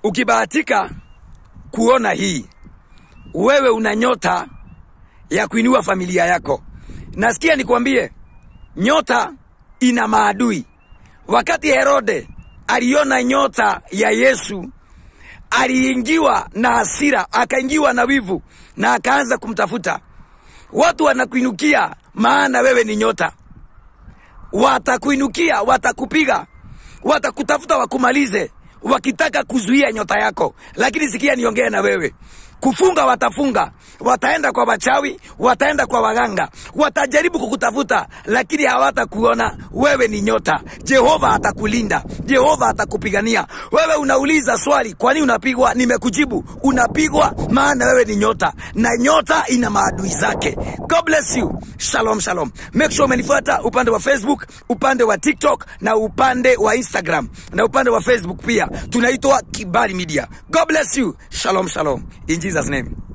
Ukibahatika kuona hii, wewe una nyota ya kuinua familia yako. Nasikia nikwambie, nyota ina maadui. Wakati Herode aliona nyota ya Yesu, aliingiwa na hasira, akaingiwa na wivu na akaanza kumtafuta. Watu wanakuinukia maana wewe ni nyota. Watakuinukia, watakupiga, watakutafuta wakumalize, wakitaka kuzuia nyota yako. Lakini sikia niongee na wewe. Kufunga watafunga, wataenda kwa wachawi, wataenda kwa waganga, watajaribu kukutafuta, lakini hawatakuona. Wewe ni nyota. Jehova atakulinda, Jehova atakupigania. Wewe unauliza swali, kwa nini unapigwa? Nimekujibu, unapigwa maana wewe ni nyota, na nyota ina maadui zake. God bless you. Shalom, shalom. Make sure umenifuata upande wa Facebook, upande wa TikTok na upande wa Instagram, na upande wa Facebook pia tunaitwa Kibali Media. God bless you. Shalom, shalom. In Jesus' name.